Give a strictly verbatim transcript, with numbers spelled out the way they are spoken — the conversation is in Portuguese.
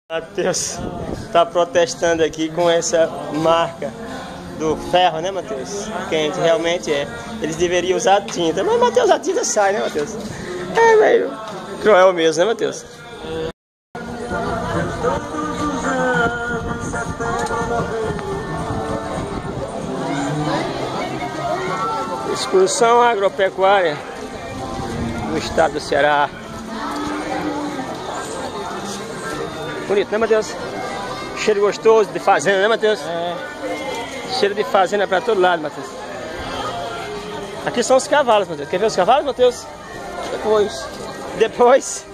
Matheus tá protestando aqui com essa marca do ferro, né, Matheus? Quente, realmente é. Eles deveriam usar tinta, mas Matheus, a tinta sai, né, Matheus? É meio cruel mesmo, né, Matheus? Excursão agropecuária no estado do Ceará. Bonito, né, Matheus? Cheiro gostoso de fazenda, né, Matheus? É. Cheiro de fazenda pra todo lado, Matheus. Aqui são os cavalos, Matheus. Quer ver os cavalos, Matheus? Depois. Depois.